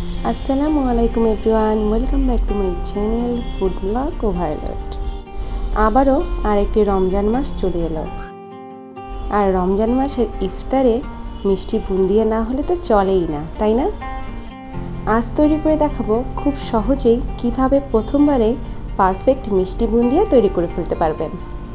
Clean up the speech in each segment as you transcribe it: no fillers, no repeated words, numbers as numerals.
আসসালামু আলাইকুম everyone, welcome back to my channel food blog overload. আবারও আরেকটি রমজান মাস চলে এলো, আর রমজান মাসের ইফতারে মিষ্টি বুন্দিয়া না হলে তো চলেই না, তাই না? আজ তৈরি করে দেখাবো খুব সহজেই কিভাবে প্রথমবারে পারফেক্ট মিষ্টি বুন্দিয়া তৈরি করে ফেলতে পারবেন।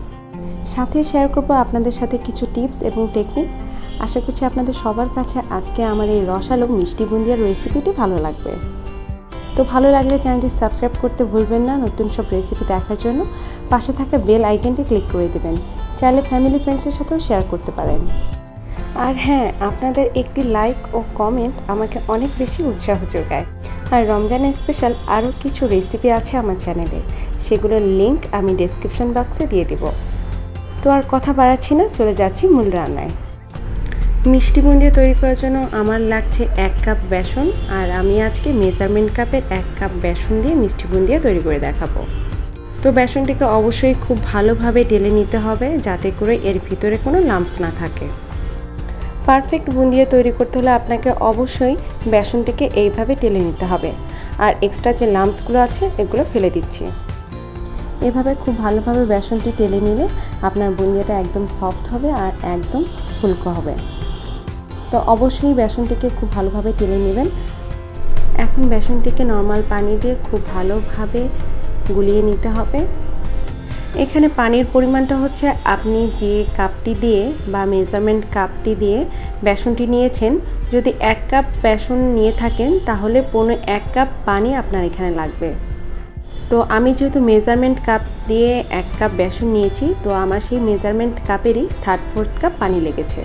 সাথে শেয়ার করবো আপনাদের সাথে কিছু টিপস এবং টেকনিক। আশা করছি আপনাদের সবার কাছে আজকে আমার এই রসালো মিষ্টি বুন্দিয়ার রেসিপিটি ভালো লাগবে। তো ভালো লাগলে চ্যানেলটি সাবস্ক্রাইব করতে ভুলবেন না নতুন সব রেসিপি দেখার জন্য। পাশে থাকা বেল আইকনটি ক্লিক করে দেবেন। চাইলে ফ্যামিলি ফ্রেন্ডসের সাথেও শেয়ার করতে পারেন। আর হ্যাঁ, আপনাদের একটি লাইক ও কমেন্ট আমাকে অনেক বেশি উৎসাহ যোগায়। আর রমজানের স্পেশাল আরও কিছু রেসিপি আছে আমার চ্যানেলে, সেগুলোর লিঙ্ক আমি ডেসক্রিপশন বক্সে দিয়ে দেব। তো আর কথা বাড়াচ্ছি না, চলে যাচ্ছি মূল রান্নায়। মিষ্টি বুন্দিয়া তৈরি করার জন্য আমার লাগছে 1 কাপ বেসন, আর আমি আজকে মেজারমেন্ট কাপের 1 কাপ বেসন দিয়ে মিষ্টি বুন্দিয়া তৈরি করে দেখাবো। তো বেসনটিকে অবশ্যই খুব ভালোভাবে ঢেলে নিতে হবে, যাতে করে এর ভিতরে কোনো লাম্পস না থাকে। পারফেক্ট বুন্দিয়া তৈরি করতে হলে আপনাকে অবশ্যই বেসনটিকে এইভাবে ঢেলে নিতে হবে। আর এক্সট্রা যে লাম্পসগুলো আছে এগুলো ফেলে দিচ্ছি। এভাবে খুব ভালোভাবে বেসনটি ঢেলে নিলে আপনার বুন্দিয়াটা একদম সফট হবে আর একদম ফুলকো হবে। তো অবশ্যই বেসনটিকে খুব ভালোভাবে ঢেলে নেবেন। এখন বেসনটিকে নর্মাল পানি দিয়ে খুব ভালোভাবে গুলিয়ে নিতে হবে। এখানে পানির পরিমাণটা হচ্ছে আপনি যে কাপটি দিয়ে বা মেজারমেন্ট কাপটি দিয়ে বেসনটি নিয়েছেন, যদি 1 কাপ বেসন নিয়ে থাকেন তাহলে 1 কাপ পানি আপনার এখানে লাগবে। তো আমি যেহেতু মেজারমেন্ট কাপ দিয়ে 1 কাপ বেসন নিয়েছি, তো আমার সেই মেজারমেন্ট কাপেরই 3/4 কাপ পানি লেগেছে।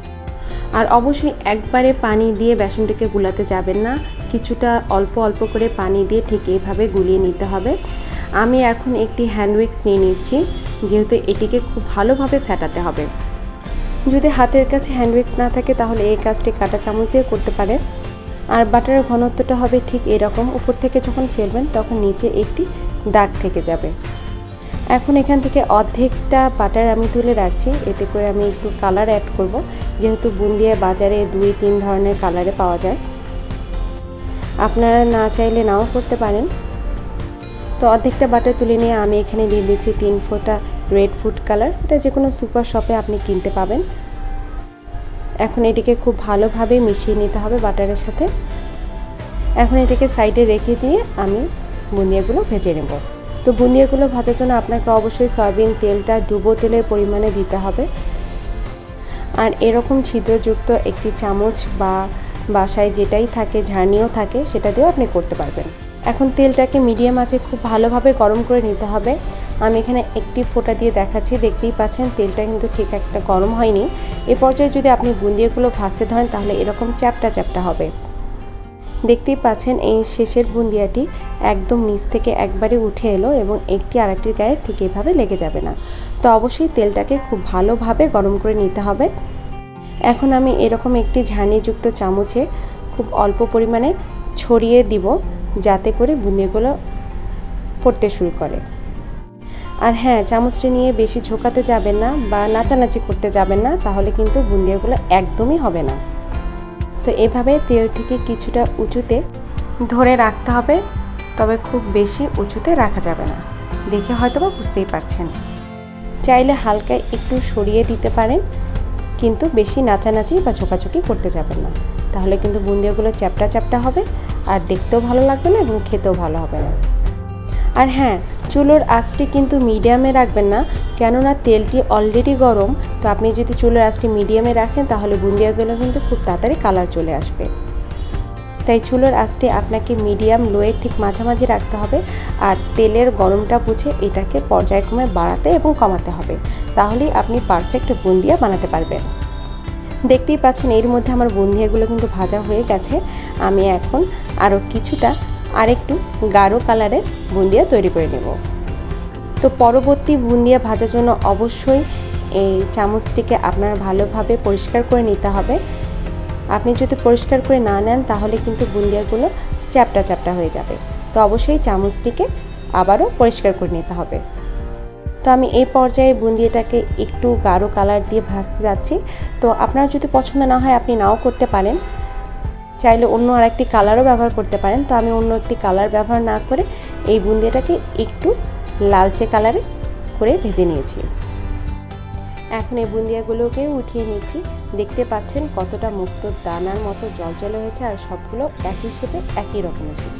আর অবশ্যই একবারে পানি দিয়ে বেসনটিকে গুলাতে যাবেন না, কিছুটা অল্প অল্প করে পানি দিয়ে ঠিক এইভাবে গুলিয়ে নিতে হবে। আমি এখন একটি হ্যান্ড উইক্স নিয়ে নিচ্ছি, যেহেতু এটিকে খুব ভালোভাবে ফেটাতে হবে। যদি হাতের কাছে হ্যান্ড উইক্স না থাকে তাহলে এই কাজটি কাঁটা চামচ দিয়ে করতে পারেন। আর বাটারের ঘনত্বটা হবে ঠিক এরকম, উপর থেকে যখন ফেলবেন তখন নিচে একটি দাগ থেকে যাবে। এখন এখান থেকে অর্ধেকটা বাটার আমি তুলে রাখছি, এতে করে আমি একটু কালার অ্যাড করব, যেহেতু বুন্দিয়া বাজারে 2-3 ধরনের কালারে পাওয়া যায়। আপনারা না চাইলে নাও করতে পারেন। তো অর্ধেকটা বাটার তুলে নিয়ে আমি এখানে দিয়ে দিচ্ছি 3 ফোঁটা রেড ফুড কালার। এটা যে কোনো সুপার শপে আপনি কিনতে পাবেন। এখন এটিকে খুব ভালোভাবে মিশিয়ে নিতে হবে বাটারের সাথে। এখন এটিকে সাইডে রেখে দিয়ে আমি বুন্দিয়াগুলো ভেজে নেব। তো বুন্দিয়াগুলো ভাজার জন্য আপনাকে অবশ্যই সয়াবিন তেলটা ডুবো তেলের পরিমাণে দিতে হবে। আর এরকম ছিদ্রযুক্ত একটি চামচ বা বাসায় যেটাই থাকে, ঝাড়নিও থাকে, সেটা দিয়েও আপনি করতে পারবেন। এখন তেলটাকে মিডিয়াম আঁচে খুব ভালোভাবে গরম করে নিতে হবে। আমি এখানে একটি ফোঁটা দিয়ে দেখাচ্ছি, দেখতেই পাচ্ছেন তেলটা কিন্তু ঠিক একটা গরম হয়নি। এ পর্যায়ে যদি আপনি বুন্দিয়াগুলো ভাজতে ধরেন তাহলে এরকম চ্যাপটা চ্যাপটা হবে। দেখতেই পাচ্ছেন এই শেষের বুন্দিয়াটি একদম নিচ থেকে একবারে উঠে এলো এবং একটি আরেকটির গায়ে ঠিক এভাবে লেগে যাবে না। তো অবশ্যই তেলটাকে খুব ভালোভাবে গরম করে নিতে হবে। এখন আমি এরকম একটি ঝাড়নিযুক্ত চামচে খুব অল্প পরিমাণে ছড়িয়ে দিব, যাতে করে বুন্দিয়াগুলো ফুটতে শুরু করে। আর হ্যাঁ, চামচটি নিয়ে বেশি ঝোঁকাতে যাবেন না বা নাচানাচি করতে যাবেন না, তাহলে কিন্তু বুন্দিয়াগুলো একদমই হবে না। তো এভাবে তেলটিকে কিছুটা উঁচুতে ধরে রাখতে হবে, তবে খুব বেশি উঁচুতে রাখা যাবে না। দেখে হয়তোবা বুঝতেই পারছেন। চাইলে হালকা একটু সরিয়ে দিতে পারেন, কিন্তু বেশি নাচানাচি বা ঝোঁকাঝুঁকি করতে যাবেন না, তাহলে কিন্তু বুন্দিয়াগুলো চ্যাপটা চ্যাপটা হবে আর দেখতেও ভালো লাগবে না এবং খেতেও ভালো হবে না। আর হ্যাঁ, চুলোর আঁচটি কিন্তু মিডিয়ামে রাখবেন না, কেননা তেলটি অলরেডি গরম। তো আপনি যদি চুলোর আঁচটি মিডিয়ামে রাখেন তাহলে বুন্দিয়াগুলো কিন্তু খুব তাড়াতাড়ি কালার চলে আসবে। তাই চুলোর আঁচটি আপনাকে মিডিয়াম লোয়ের ঠিক মাঝামাঝি রাখতে হবে। আর তেলের গরমটা বুঝে এটাকে পর্যায়ক্রমে বাড়াতে এবং কমাতে হবে, তাহলেই আপনি পারফেক্ট বুন্দিয়া বানাতে পারবেন। দেখতেই পাচ্ছেন এর মধ্যে আমার বুন্দিয়াগুলো কিন্তু ভাজা হয়ে গেছে। আমি এখন আরও কিছুটা আরেকটু গাঢ় কালারের বুন্দিয়া তৈরি করে নেব। তো পরবর্তী বুন্দিয়া ভাজার জন্য অবশ্যই এই চামচটিকে আপনার ভালোভাবে পরিষ্কার করে নিতে হবে। আপনি যদি পরিষ্কার করে না নেন তাহলে কিন্তু বুন্দিয়াগুলো চ্যাপটা চ্যাপটা হয়ে যাবে। তো অবশ্যই চামচটিকে আবারও পরিষ্কার করে নিতে হবে। তো আমি এই পর্যায়ে বুন্দিয়াটাকে একটু গাঢ় কালার দিয়ে ভাজতে যাচ্ছি। তো আপনার যদি পছন্দ না হয় আপনি নাও করতে পারেন। চাইলে অন্য আরেকটি কালারও ব্যবহার করতে পারেন। তো আমি অন্য একটি কালার ব্যবহার না করে এই বুন্দিয়াটাকে একটু লালচে কালারে করে ভেজে নিয়েছি। এখন এই বুন্দিয়াগুলোকে উঠিয়ে নিচ্ছি। দেখতে পাচ্ছেন কতটা মুক্তোর দানার মতো জলজলে হয়েছে আর সবগুলো একই শেপে একই রকম এসেছে।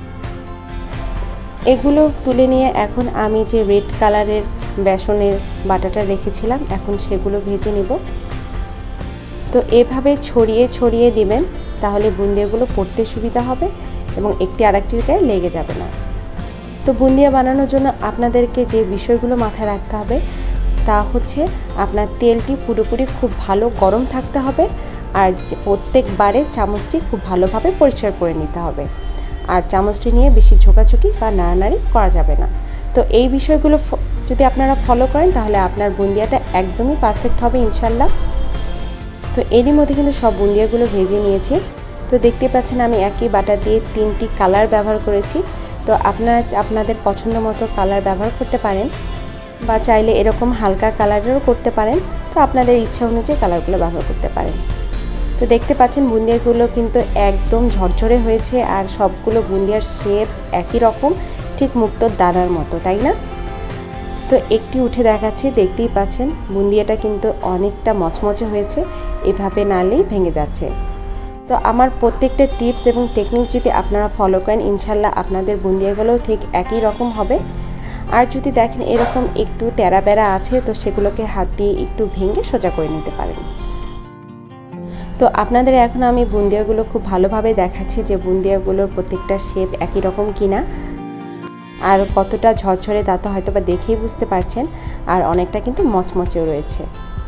এগুলো তুলে নিয়ে এখন আমি যে রেড কালারের বেসনের বাটাটা রেখেছিলাম এখন সেগুলো ভেজে নিব। তো এভাবে ছড়িয়ে ছড়িয়ে দিবেন, তাহলে বুন্দিয়াগুলো পড়তে সুবিধা হবে এবং একটি আরেকটির গায়ে লেগে যাবে না। তো বুন্দিয়া বানানোর জন্য আপনাদেরকে যে বিষয়গুলো মাথায় রাখতে হবে তা হচ্ছে আপনার তেলটি পুরোপুরি খুব ভালো গরম থাকতে হবে আর প্রত্যেকবারে চামচটি খুব ভালোভাবে পরিষ্কার করে নিতে হবে। আর চামচটি নিয়ে বেশি ঝোঁকাঝুঁকি বা নাড়ানাড়ি করা যাবে না। তো এই বিষয়গুলো যদি আপনারা ফলো করেন তাহলে আপনার বুন্দিয়াটা একদমই পারফেক্ট হবে ইনশাল্লাহ। তো এরই মধ্যে কিন্তু সব বুন্দিয়াগুলো ভেজে নিয়েছি। তো দেখতে পাচ্ছেন আমি একই বাটা দিয়ে 3টি কালার ব্যবহার করেছি। তো আপনারা আপনাদের পছন্দ মতো কালার ব্যবহার করতে পারেন বা চাইলে এরকম হালকা কালারেরও করতে পারেন। তো আপনাদের ইচ্ছা অনুযায়ী কালারগুলো ব্যবহার করতে পারেন। তো দেখতে পাচ্ছেন বুন্দিয়াগুলো কিন্তু একদম ঝরঝরে হয়েছে আর সবগুলো বুন্দিয়ার শেপ একই রকম, ঠিক মুক্তোর দানার মতো, তাই না? তো একটি উঠে দেখাচ্ছি, দেখতেই পাচ্ছেন বুন্দিয়াটা কিন্তু অনেকটা মচমচে হয়েছে, এভাবে নাড়লেই ভেঙে যাচ্ছে। তো আমার প্রত্যেকটা টিপস এবং টেকনিক যদি আপনারা ফলো করেন ইনশাল্লাহ আপনাদের বুন্দিয়াগুলোও ঠিক একই রকম হবে। আর যদি দেখেন এরকম একটু তেরা বেড়া আছে তো সেগুলোকে হাত দিয়ে একটু ভেঙে সোজা করে নিতে পারেন। তো আপনাদের এখন আমি বুন্দিয়াগুলো খুব ভালোভাবে দেখাচ্ছি যে বুন্দিয়াগুলোর প্রত্যেকটা শেপ একই রকম কিনা আর কতটা ঝরঝরে তা তো হয়তো বা দেখেই বুঝতে পারছেন, আর অনেকটা কিন্তু মচমচেও রয়েছে।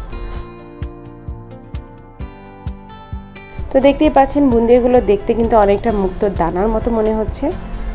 তো দেখতেই পাচ্ছেন বুন্দিয়াগুলো দেখতে কিন্তু অনেকটা মুক্তোর দানার মতো মনে হচ্ছে।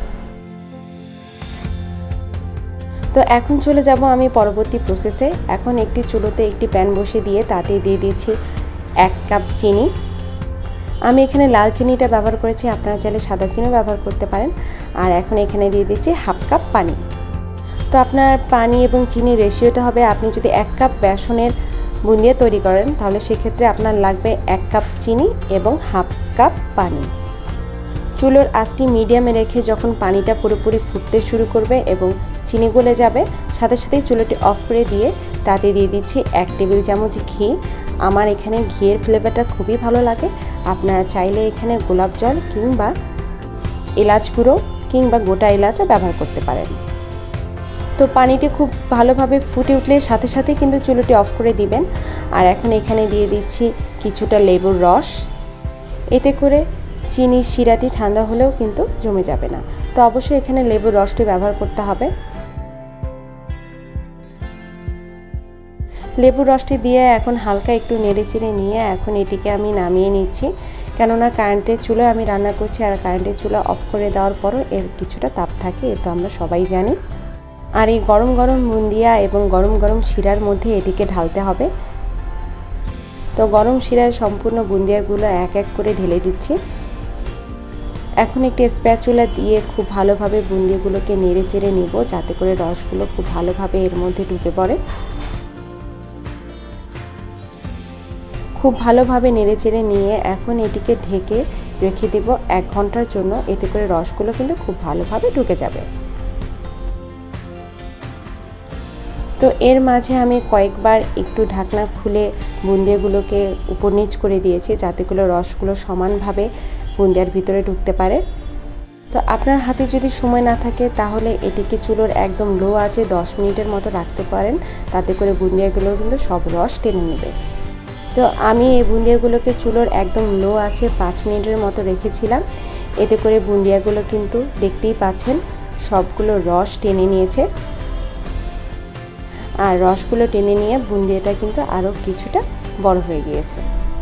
তো এখন চলে যাব আমি পরবর্তী প্রসেসে। এখন একটি চুলোতে একটি প্যান বসিয়ে দিয়ে তাতে দিয়ে দিচ্ছি 1 কাপ চিনি। আমি এখানে লাল চিনিটা ব্যবহার করেছি, আপনারা চাইলে সাদা চিনিও ব্যবহার করতে পারেন। আর এখন এখানে দিয়ে দিচ্ছি 1/2 কাপ পানি। তো আপনার পানি এবং চিনির রেশিওটা হবে, আপনি যদি 1 কাপ বেসনের বুন্দিয়া তৈরি করেন তাহলে সেক্ষেত্রে আপনার লাগবে 1 কাপ চিনি এবং 1/2 কাপ পানি। চুলোর আঁচটি মিডিয়ামে রেখে যখন পানিটা পুরোপুরি ফুটতে শুরু করবে এবং চিনি গলে যাবে সাথে সাথেই চুলোটি অফ করে দিয়ে তাতে দিয়ে দিচ্ছি 1 টেবিল চামচ ঘি। আমার এখানে ঘিয়ের ফ্লেভারটা খুবই ভালো লাগে। আপনারা চাইলে এখানে গোলাপ জল কিংবা এলাচ গুঁড়ো কিংবা গোটা এলাচও ব্যবহার করতে পারেন। তো পানিটি খুব ভালোভাবে ফুটে উঠলে সাথে সাথে কিন্তু চুলোটি অফ করে দিবেন। আর এখন এখানে দিয়ে দিচ্ছি কিছুটা লেবুর রস। এতে করে চিনির শিরাটি ঠান্ডা হলেও কিন্তু জমে যাবে না। তো অবশ্যই এখানে লেবুর রসটি ব্যবহার করতে হবে। লেবুর রসটি দিয়ে এখন হালকা একটু নেড়েচেড়ে নিয়ে এখন এটিকে আমি নামিয়ে নিচ্ছি, কেননা কারেন্টের চুলায় আমি রান্না করছি আর কারেন্টের চুলা অফ করে দেওয়ার পরও এর কিছুটা তাপ থাকে, এ তো আমরা সবাই জানি। আর এই গরম গরম বুন্দিয়া এবং গরম গরম শিরার মধ্যে এটিকে ঢালতে হবে। তো গরম শিরায় সম্পূর্ণ বুন্দিয়াগুলো এক এক করে ঢেলে দিচ্ছি। এখন একটি স্প্যাচুলা দিয়ে খুব ভালোভাবে বুন্দিয়াগুলোকে নেড়ে চেড়ে নিব যাতে করে রসগুলো খুব ভালোভাবে এর মধ্যে ঢুকে পড়ে। খুব ভালোভাবে নেড়ে চেড়ে নিয়ে এখন এটিকে ঢেকে রেখে দেব 1 ঘন্টার জন্য, এতে করে রসগুলো কিন্তু খুব ভালোভাবে ঢুকে যাবে। তো এর মাঝে আমি কয়েকবার একটু ঢাকনা খুলে বুন্দিয়াগুলোকে উপর নিচ করে দিয়েছি যাতে করে রসগুলো সমানভাবে বুন্দিয়ার ভিতরে ঢুকতে পারে। তো আপনার হাতে যদি সময় না থাকে তাহলে এটিকে চুলোর একদম লো আঁচে 10 মিনিটের মতো রাখতে পারেন, তাতে করে বুন্দিয়াগুলো কিন্তু সব রস টেনে নেবে। তো আমি এই বুন্দিয়াগুলোকে চুলোর একদম লো আঁচে 5 মিনিটের মতো রেখেছিলাম। এতে করে বুন্দিয়াগুলো কিন্তু দেখতেই পাচ্ছেন সবগুলো রস টেনে নিয়েছে। আর রসগুলো টেনে নিয়ে বুন্দিয়াটা কিন্তু আরও কিছুটা বড় হয়ে গিয়েছে।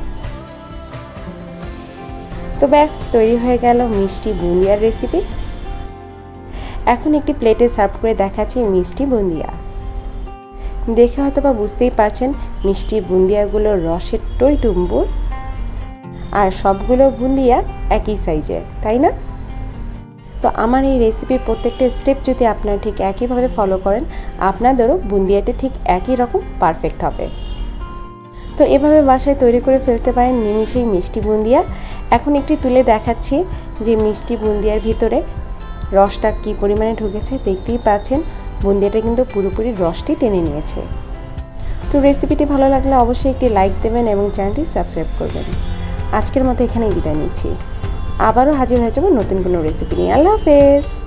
তো ব্যাস তৈরি হয়ে গেল মিষ্টি বুন্দিয়ার রেসিপি। এখন একটি প্লেটে সার্ভ করে দেখাচ্ছি মিষ্টি বুন্দিয়া। দেখে হয়তো বা বুঝতেই পারছেন মিষ্টি বুন্দিয়াগুলোর রসের টইটুম্বুর, আর সবগুলো বুন্দিয়া একই সাইজের, তাই না? তো আমার এই রেসিপির প্রত্যেকটা স্টেপ যদি আপনারা ঠিক একইভাবে ফলো করেন আপনাদেরও বুন্দিয়াতে ঠিক একই রকম পারফেক্ট হবে। তো এভাবে বাসায় তৈরি করে ফেলতে পারেন নিমিষেই মিষ্টি বুন্দিয়া। এখন একটি তুলে দেখাচ্ছি যে মিষ্টি বুন্দিয়ার ভিতরে রসটা কী পরিমাণে ঢুকেছে। দেখতেই পাচ্ছেন বুন্দিয়াটা কিন্তু পুরোপুরি রসটি টেনে নিয়েছে। তো রেসিপিটি ভালো লাগলে অবশ্যই একটি লাইক দেবেন এবং চ্যানেলটি সাবস্ক্রাইব করবেন। আজকের মতো এখানেই বিদায় নিচ্ছি। আবারও হাজির হয়ে যাব নতুন কোনো রেসিপি নিয়ে। আল্লাহ হাফেজ।